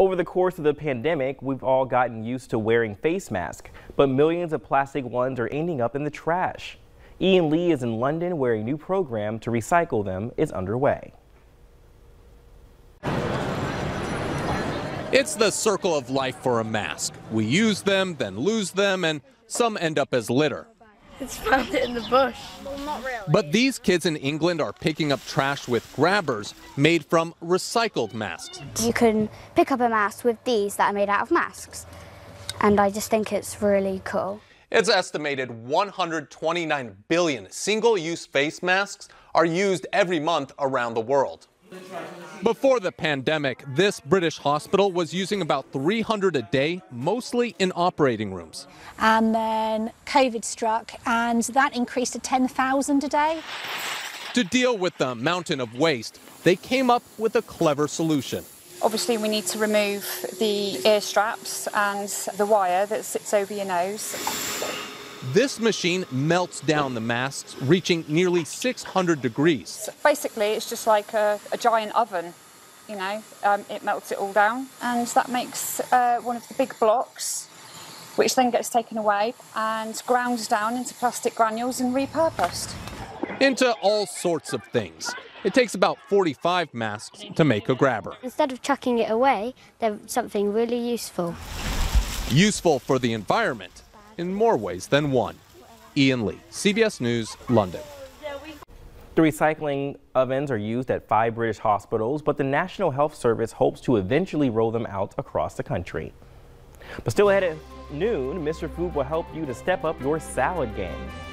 Over the course of the pandemic, we've all gotten used to wearing face masks, but millions of plastic ones are ending up in the trash. Ian Lee is in London where a new program to recycle them is underway. It's the circle of life for a mask. We use them, then lose them, and some end up as litter. It's found it in the bush. Well, not really. But these kids in England are picking up trash with grabbers made from recycled masks. You can pick up a mask with these that are made out of masks, and I just think it's really cool. It's estimated 129 billion single-use face masks are used every month around the world. Before the pandemic, this British hospital was using about 300 a day, mostly in operating rooms. And then COVID struck, and that increased to 10,000 a day. To deal with the mountain of waste, they came up with a clever solution. Obviously, we need to remove the ear straps and the wire that sits over your nose. This machine melts down the masks, reaching nearly 600 degrees. Basically, it's just like a giant oven, you know. It melts it all down, and that makes one of the big blocks, which then gets taken away and ground down into plastic granules and repurposed. Into all sorts of things. It takes about 45 masks to make a grabber. Instead of chucking it away, they're something really useful. Useful for the environment in more ways than one. Ian Lee, CBS News, London. The recycling ovens are used at 5 British hospitals, but the National Health Service hopes to eventually roll them out across the country. But still ahead at noon, Mr. Food will help you to step up your salad game.